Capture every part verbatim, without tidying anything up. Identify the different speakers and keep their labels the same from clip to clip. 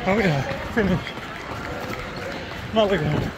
Speaker 1: Oh yeah, finish. Malaga.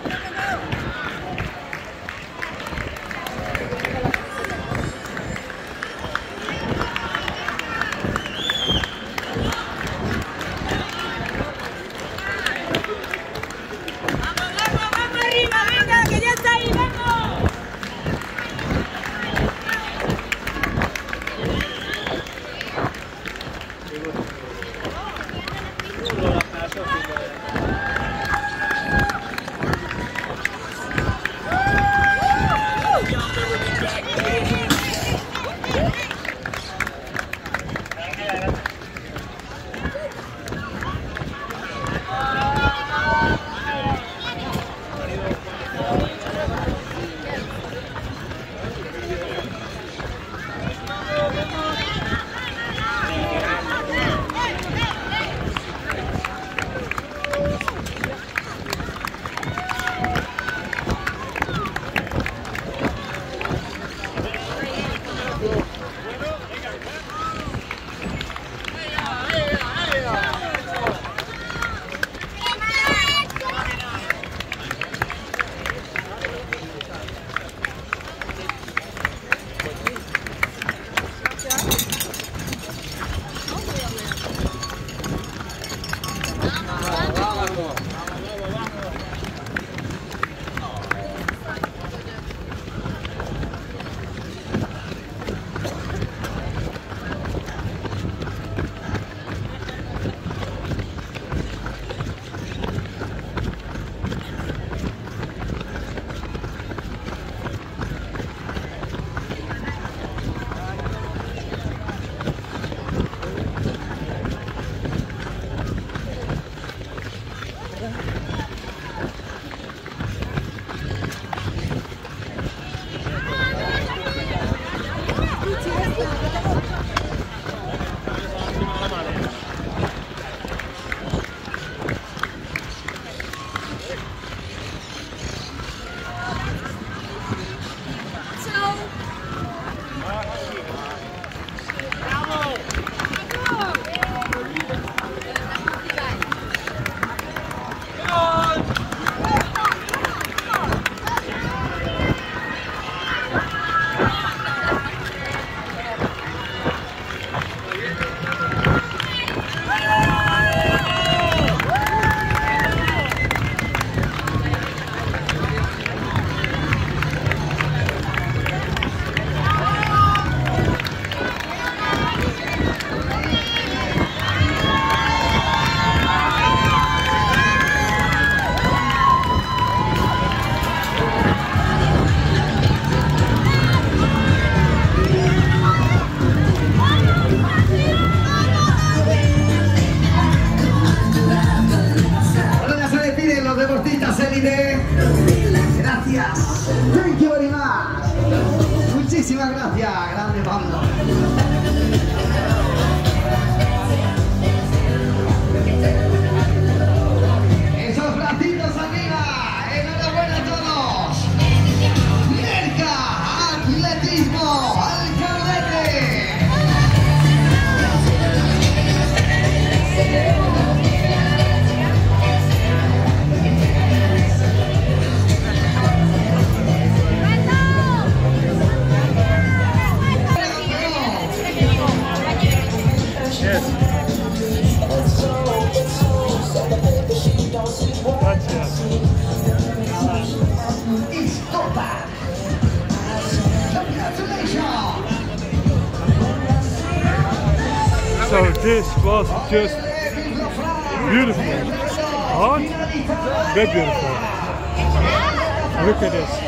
Speaker 2: Gracias. Thank you very much. Muchísimas gracias, grande banda. Esos bracitos arriba. Enhorabuena a todos. Merca, atletismo, Alcaldete.
Speaker 1: So this was just beautiful. Hard, but beautiful. Look at this.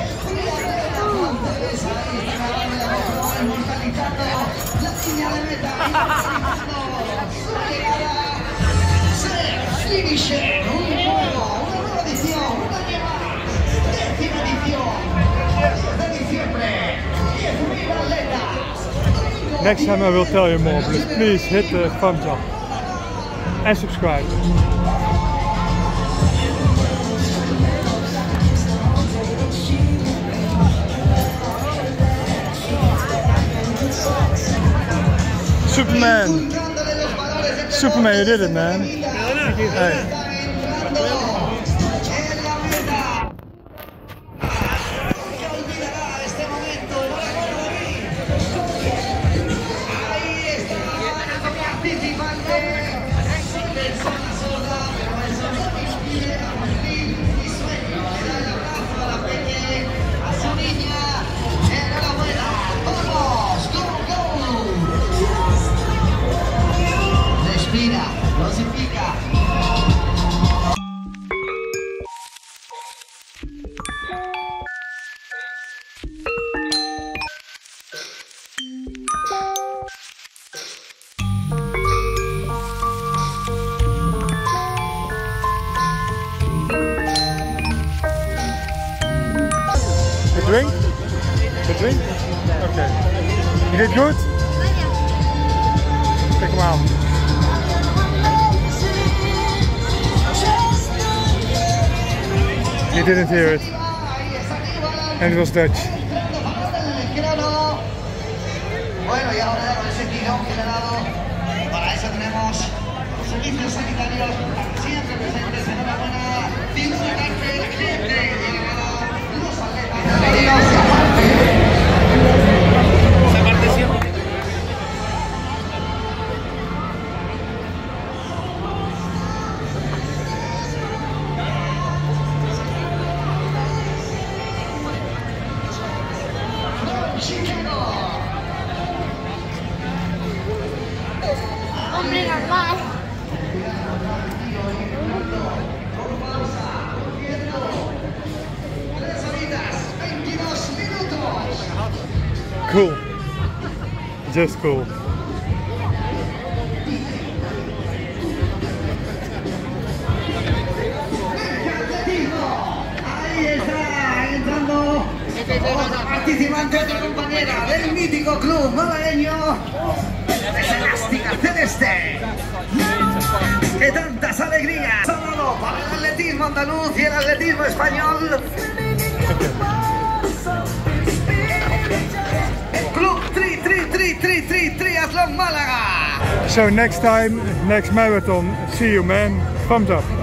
Speaker 1: Next time I will tell you more, but please hit the thumbs up and subscribe. Superman, Superman, you did it, man. Hey. Drink? The drink? Okay. You did good? Check him out. You didn't hear it. And it was Dutch.
Speaker 2: Bueno, y ahora con ese tirón generado, para eso tenemos servicios sanitarios siempre presentes. Enhorabuena, disfrutante de la gente, los atletas. Esa parte siempre.
Speaker 3: Hombre normal.
Speaker 1: Cool. Just cool.
Speaker 2: Ahí está entrando otra participante, otra compañera del mítico club malagueño. Es Elástica Celeste. ¡Qué tantas alegrías! Sonado para el atletismo andaluz y el atletismo español. Club Tri Tri Tri Tri Tri Triathlon Málaga.
Speaker 1: So next time, next marathon, see you, man. Thumbs up.